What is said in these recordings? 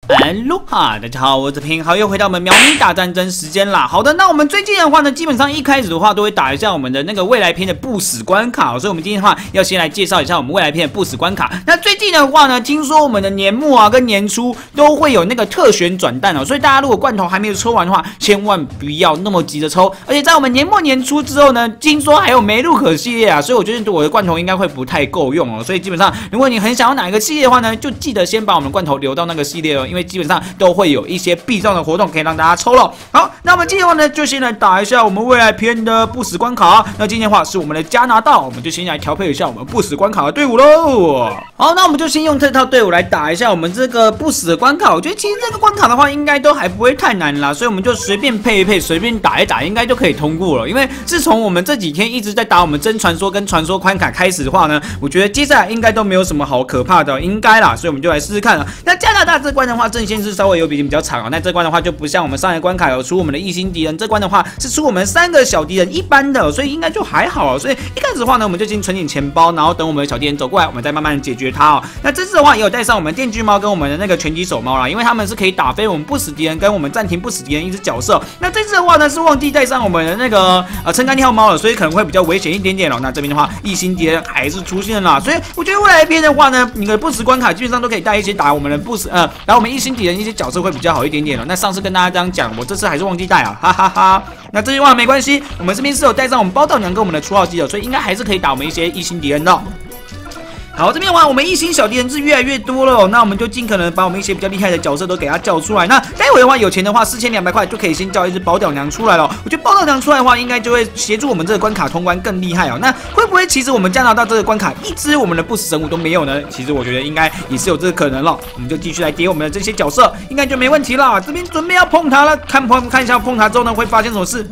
喽哈，大家好，我是平好，又回到我们喵咪大战争时间啦。好的，那我们最近的话呢，基本上一开始的话都会打一下我们的那个未来篇的不死关卡，所以我们今天的话要先来介绍一下我们未来篇的不死关卡。那最近的话呢，听说我们的年末啊跟年初都会有那个特选转蛋哦，所以大家如果罐头还没有抽完的话，千万不要那么急着抽。而且在我们年末年初之后呢，听说还有梅路可系列啊，所以我觉得我的罐头应该会不太够用哦。所以基本上，如果你很想要哪一个系列的话呢，就记得先把我们的罐头留到那个系列哦，因为基本上都会有一些必中的活动可以让大家抽了。好，那我们今天的话呢，就先来打一下我们未来篇的不死关卡。那今天的话是我们的加拿大，我们就先来调配一下我们不死关卡的队伍喽。好，那我们就先用这套队伍来打一下我们这个不死的关卡。我觉得其实这个关卡的话，应该都还不会太难啦，所以我们就随便配一配，随便打一打，应该就可以通过了。因为自从我们这几天一直在打我们真传说跟传说关卡开始的话呢，我觉得接下来应该都没有什么好可怕的，应该啦。所以我们就来试试看了。那加拿大这关的话，阵线是稍微有比较长哦。那这关的话就不像我们上一关卡有出我们的异星敌人，这关的话是出我们3个小敌人一般的，所以应该就还好哦。所以一开始的话呢，我们就先存点钱包，然后等我们的小敌人走过来，我们再慢慢解决它哦。那这次的话也有带上我们电锯猫跟我们的那个拳击手猫啦，因为他们是可以打飞我们不死敌人跟我们暂停不死敌人一只角色。那这次的话呢是忘记带上我们的那个撑杆跳猫了，所以可能会比较危险一点点哦。那这边的话异星敌人还是出现了，所以我觉得未来一篇的话呢，你的不死关卡基本上都可以带一些打我们的不死打我们异星敌人一些角色会比较好一点点哦。那上次跟大家这样讲，我这次还是忘记带啊，哈哈哈。那这句话没关系，我们这边是有带上我们包道娘跟我们的初号机的，所以应该还是可以打我们一些异星敌人的。好，这边的话，我们异星小敌人是越来越多了哦，那我们就尽可能把我们一些比较厉害的角色都给他叫出来。那待会的话，有钱的话，4200块就可以先叫一只宝屌娘出来了。我觉得宝屌娘出来的话，应该就会协助我们这个关卡通关更厉害哦。那会不会其实我们加拿大这个关卡一只我们的不死生物都没有呢？其实我觉得应该也是有这个可能了。我们就继续来叠我们的这些角色，应该就没问题了。这边准备要碰它了，看一下碰它之后呢，会发现什么事？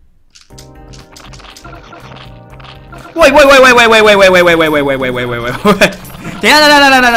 喂！等一下，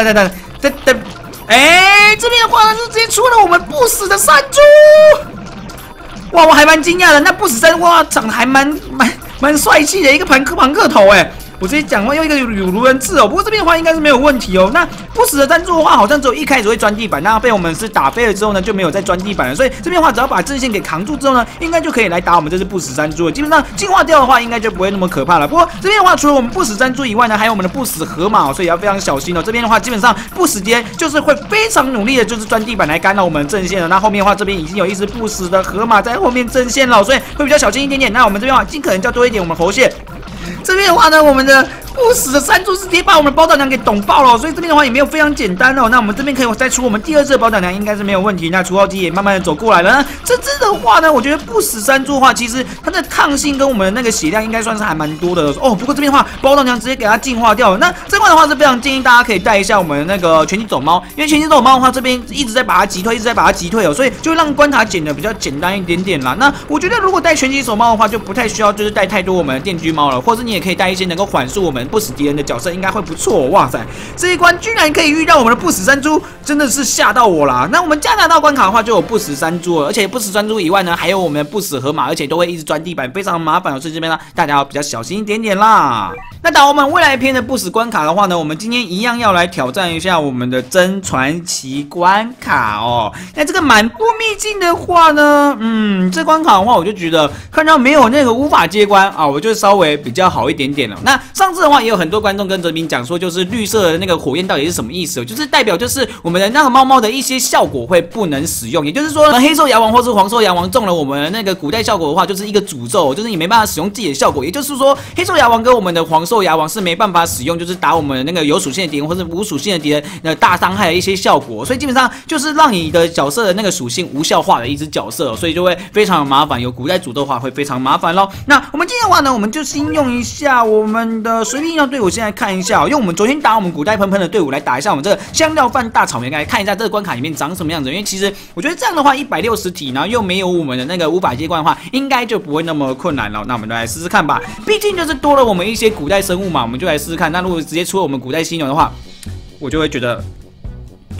这边的话呢，就直接出了我们不死的山猪，哇，我还蛮惊讶的，那不死山哇，长得还蛮帅气的一个庞克头我直接讲话用一个如人质哦，不过这边的话应该是没有问题哦。那不死的赞助的话，好像只有一开始会钻地板，那被我们是打飞了之后呢，就没有再钻地板了。所以这边的话，只要把阵线给扛住之后呢，应该就可以来打我们这只不死山猪了。基本上进化掉的话，应该就不会那么可怕了。不过这边的话，除了我们不死山猪以外呢，还有我们的不死河马哦，所以要非常小心哦。这边的话，基本上不死敌就是会非常努力的，就是钻地板来干扰我们阵线的。那后面的话，这边已经有一只不死的河马在后面阵线了，所以会比较小心一点点。那我们这边的话，尽可能叫多一点我们喉蟹。这边的话呢，我们的不死的山猪是直接把我们的宝岛娘给捅爆了，所以这边的话也没有非常简单哦。那我们这边可以再出我们第2只的宝岛娘，应该是没有问题。那初号机也慢慢的走过来了。这只的话呢，我觉得不死山猪的话，其实它的抗性跟我们的那个血量应该算是还蛮多的哦。不过这边的话，宝岛娘直接给它进化掉了。那这块的话是非常建议大家可以带一下我们的那个拳击走猫，因为拳击走猫的话，这边一直在把它击退，哦，所以就让关卡减的比较简单一点点啦。那我觉得如果带拳击手猫的话，就不太需要就是带太多我们的电锯猫了，或者你也可以带一些能够缓速我们不死敌人的角色，应该会不错哦。哇塞，这一关居然可以遇到我们的不死山猪，真的是吓到我啦。那我们加拿大关卡的话就有不死山猪，而且不死山猪以外呢，还有我们的不死河马，而且都会一直钻地板，非常麻烦。所以这边呢，大家要比较小心一点点啦。那打我们未来篇的不死关卡的话呢，我们今天一样要来挑战一下我们的真传奇关卡哦。那这个满布秘境的话呢，这关卡的话，我就觉得看到没有那个无法接关啊，我就稍微比较好一点点了。那上次的话也有很多观众跟哲明讲说，就是绿色的那个火焰到底是什么意思？就是代表就是我们的那个猫猫的一些效果会不能使用，也就是说黑兽牙王或是黄兽牙王中了我们的那个古代效果的话，就是一个诅咒，就是你没办法使用自己的效果。也就是说黑兽牙王跟我们的黄兽牙王是没办法使用，就是打我们的那个有属性的敌人或是无属性的敌人大伤害的一些效果，所以基本上就是让你的角色的那个属性无效化的一只角色，所以就会非常麻烦。有古代诅咒的话会非常麻烦咯。那我们今天的话呢，我们就先用一下我们的随便用队伍，先来看一下用我们昨天打我们古代喷喷的队伍来打一下我们这个香料饭大草原，来看一下这个关卡里面长什么样子。因为其实我觉得这样的话160体，然后又没有我们的那个无法接关的话，应该就不会那么困难了。那我们就来试试看吧，毕竟就是多了我们一些古代生物嘛，我们就来试试看。那如果直接出了我们古代犀牛的话，我就会觉得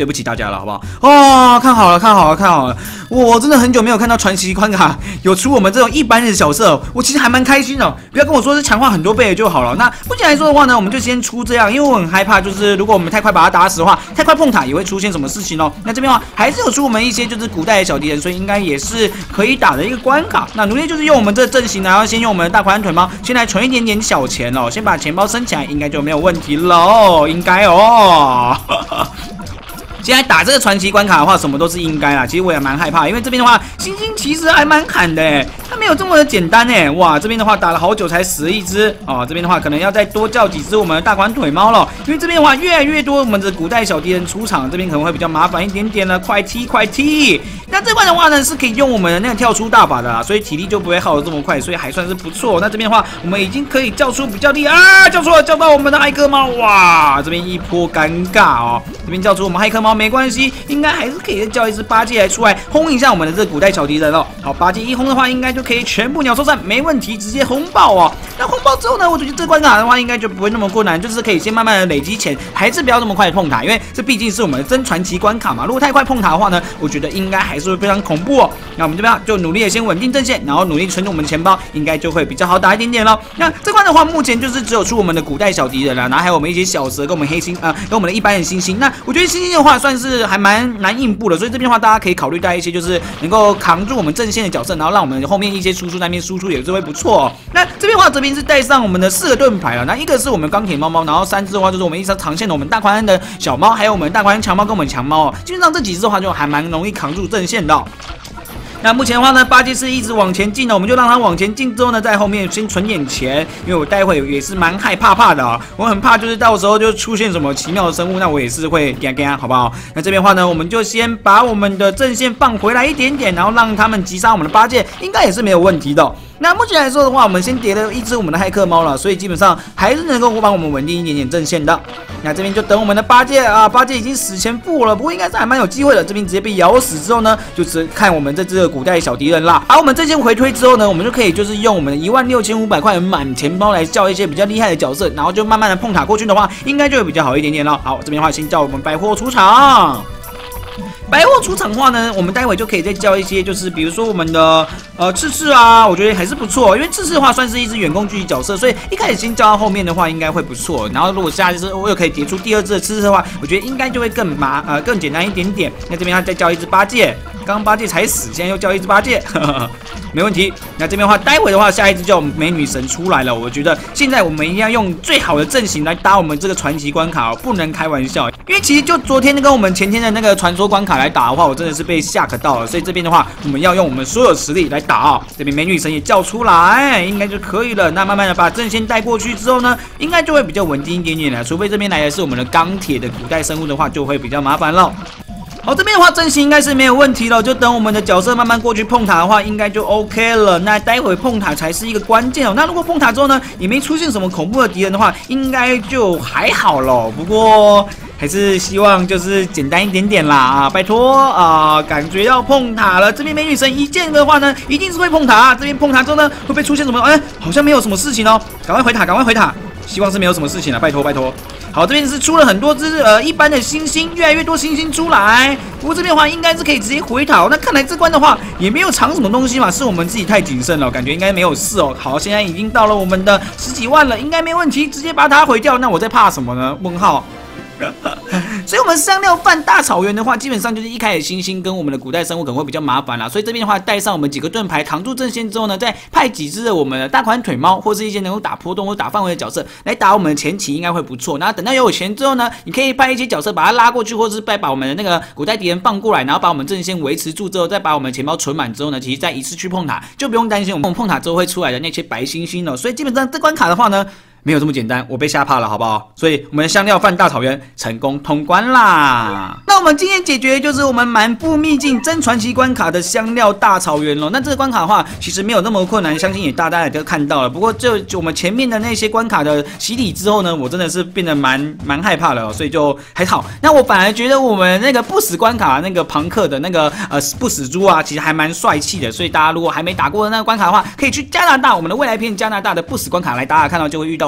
对不起大家了，好不好？哦，看好了，看好了，看好了！我真的很久没有看到传奇关卡有出我们这种一般的角色，我其实还蛮开心的。不要跟我说是强化很多倍就好了。那目前来说的话呢，我们就先出这样，因为我很害怕，就是如果我们太快把它打死的话，太快碰塔也会出现什么事情哦。那这边的话还是有出我们一些就是古代的小敌人，所以应该也是可以打的一个关卡。那努力就是用我们这阵型，然后先用我们的大款腿猫，先来存一点点小钱哦，先把钱包升起来，应该就没有问题喽，应该哦。现在打这个传奇关卡的话，什么都是应该啦。其实我也蛮害怕，因为这边的话，星星其实还蛮砍的诶，它没有这么的简单诶。哇，这边的话打了好久才死了一只哦。这边的话可能要再多叫几只我们的大款腿猫了，因为这边的话越来越多我们的古代小敌人出场，这边可能会比较麻烦一点点了。快踢，快踢！那这关的话呢，是可以用我们的那个跳出大法的啦，所以体力就不会耗得这么快，所以还算是不错。那这边的话，我们已经可以叫出比较厉害啊，叫出了，叫到我们的骇客猫，哇，这边一波尴尬哦。这边叫出我们骇客猫没关系，应该还是可以再叫一只八戒来出来轰一下我们的这个古代小敌人哦。好，八戒一轰的话，应该就可以全部鸟兽散，没问题，直接轰爆哦。那轰爆之后呢，我觉得这关卡的话，应该就不会那么困难，就是可以先慢慢的累积钱，还是不要那么快的碰塔，因为这毕竟是我们的真传奇关卡嘛。如果太快碰塔的话呢，我觉得应该还是会非常恐怖哦。那我们这边就努力的先稳定阵线，然后努力存我们的钱包，应该就会比较好打一点点咯。那这关的话，目前就是只有出我们的古代小敌人啦，然后还有我们一些小蛇跟我们黑猩跟我们的一般的猩猩。那我觉得猩猩的话算是还蛮难应付的，所以这边的话大家可以考虑带一些就是能够扛住我们阵线的角色，然后让我们后面一些输出那边输出也是会不错哦。那这边的话，这边是带上我们的4个盾牌了，那一个是我们钢铁猫猫，然后3只的话就是我们一张长线的我们大宽的小猫，还有我们大宽强猫跟我们强猫哦。基本上这几只的话就还蛮容易扛住阵线的哦。那目前的话呢，八戒是一直往前进的，我们就让他往前进之后呢，在后面先存点钱，因为我待会也是蛮怕的啊，我很怕就是到时候就出现什么奇妙的生物，那我也是会干，好不好？那这边的话呢，我们就先把我们的阵线放回来一点点，然后让他们击杀我们的八戒，应该也是没有问题的哦。那目前来说的话，我们先叠了一只我们的骇客猫了，所以基本上还是能够帮我们稳定一点点阵线的。那这边就等我们的八戒啊，八戒已经死前复了，不过应该是还蛮有机会的。这边直接被咬死之后呢，就只看我们这只古代小敌人啦。好，我们阵线回推之后呢，我们就可以就是用我们的16500块满钱包来叫一些比较厉害的角色，然后就慢慢的碰塔过去的话，应该就会比较好一点点了。好，这边的话先叫我们百货出场。百货出场的话呢，我们待会就可以再叫一些，就是比如说我们的赤赤啊，我觉得还是不错，因为赤赤的话算是一只远攻狙击角色，所以一开始先叫到后面的话应该会不错。然后如果下一次我又可以叠出第2只的赤赤的话，我觉得应该就会更简单一点点。那这边他再叫一只八戒，刚刚八戒才死，现在又叫一只八戒，没问题。那这边的话，待会的话下一只叫我们美女神出来了，我觉得现在我们一定要用最好的阵型来打我们这个传奇关卡哦，不能开玩笑。因为其实就昨天跟我们前天的那个传说关卡来打的话，我真的是被吓到了，所以这边的话，我们要用我们所有实力来打啊！这边美女神也叫出来，应该就可以了。那慢慢的把阵线带过去之后呢，应该就会比较稳定一点点了。除非这边来的是我们的钢铁的古代生物的话，就会比较麻烦了。好，这边的话阵型应该是没有问题了，就等我们的角色慢慢过去碰塔的话，应该就 OK 了。那待会碰塔才是一个关键哦。那如果碰塔之后呢，也没出现什么恐怖的敌人的话，应该就还好了。不过还是希望就是简单一点点啦啊，拜托啊！感觉要碰塔了，这边美女神一见的话呢，一定是会碰塔。这边碰塔之后呢，会不会出现什么？哎，好像没有什么事情哦，赶快回塔，赶快回塔。希望是没有什么事情了，拜托拜托。好，这边是出了很多只一般的星星，越来越多星星出来。不过这边的话应该是可以直接回塔。那看来这关的话也没有藏什么东西嘛，是我们自己太谨慎了，感觉应该没有事哦。好，现在已经到了我们的10几万了，应该没问题，直接把它毁掉。那我在怕什么呢？问号。所以，我们香料饭大草原的话，基本上就是一开始星星跟我们的古代生物可能会比较麻烦啦。所以这边的话，带上我们几个盾牌扛住阵线之后呢，再派几只的我们的大款腿猫，或是一些能够打波动或打范围的角色来打我们的前期，应该会不错。然后等到有钱之后呢，你可以派一些角色把它拉过去，或是把我们的那个古代敌人放过来，然后把我们阵线维持住之后，再把我们钱包存满之后呢，其实再一次去碰塔，就不用担心我们碰塔之后会出来的那些白星星了。所以基本上这关卡的话呢，没有这么简单，我被吓怕了，好不好？所以我们的香料饭大草原成功通关啦。那我们今天解决的就是我们满腹秘境真传奇关卡的香料大草原咯。那这个关卡的话，其实没有那么困难，相信也大家也都看到了。不过就我们前面的那些关卡的洗礼之后呢，我真的是变得蛮害怕了，所以就还好。那我反而觉得我们那个不死关卡那个庞克的那个不死猪啊，其实还蛮帅气的。所以大家如果还没打过的那个关卡的话，可以去加拿大我们的未来篇加拿大的不死关卡来打打看到，就会遇到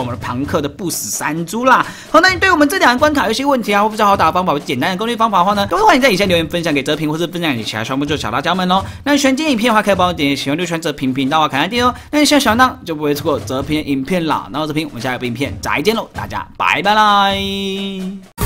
我们的庞克的不死山猪啦。好，那你对我们这2个关卡有一些问题啊，或比较好打的方法，或简单的攻略方法的话呢，都欢迎在以下留言分享给哲平，或是分享给其他双目就小辣椒们哦。那你喜欢今天影片的话，可以帮我点喜欢就喜欢哲平频道啊，看订哦。那你喜欢小当就不会错过哲平影片啦。然后哲平，我们下一部影片再见喽，大家拜拜啦。